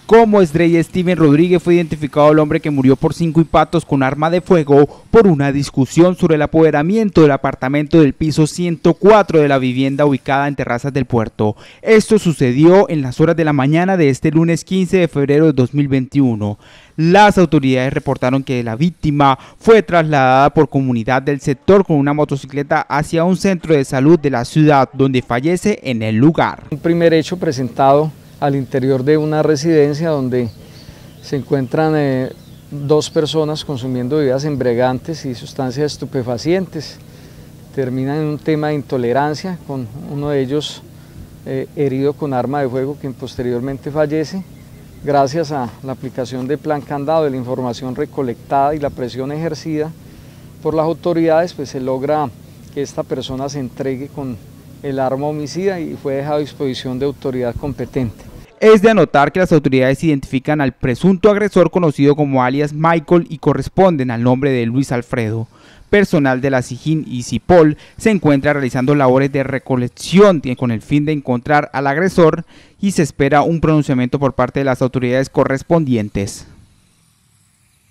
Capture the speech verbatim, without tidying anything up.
Como Esdrey Steven Rodríguez fue identificado el hombre que murió por cinco impactos con arma de fuego por una discusión sobre el apoderamiento del apartamento del piso ciento cuatro de la vivienda ubicada en Terrazas del Puerto. Esto sucedió en las horas de la mañana de este lunes quince de febrero de dos mil veintiuno. Las autoridades reportaron que la víctima fue trasladada por comunidad del sector con una motocicleta hacia un centro de salud de la ciudad, donde fallece en el lugar. Un primer hecho presentado al interior de una residencia donde se encuentran eh, dos personas consumiendo bebidas embriagantes y sustancias estupefacientes. Terminan en un tema de intolerancia, con uno de ellos eh, herido con arma de fuego, quien posteriormente fallece. Gracias a la aplicación de plan candado, de la información recolectada y la presión ejercida por las autoridades, pues se logra que esta persona se entregue con el arma homicida y fue dejado a disposición de autoridad competente. Es de anotar que las autoridades identifican al presunto agresor conocido como alias Michael y corresponden al nombre de Luis Alfredo. Personal de la SIJIN y CIPOL se encuentra realizando labores de recolección con el fin de encontrar al agresor y se espera un pronunciamiento por parte de las autoridades correspondientes.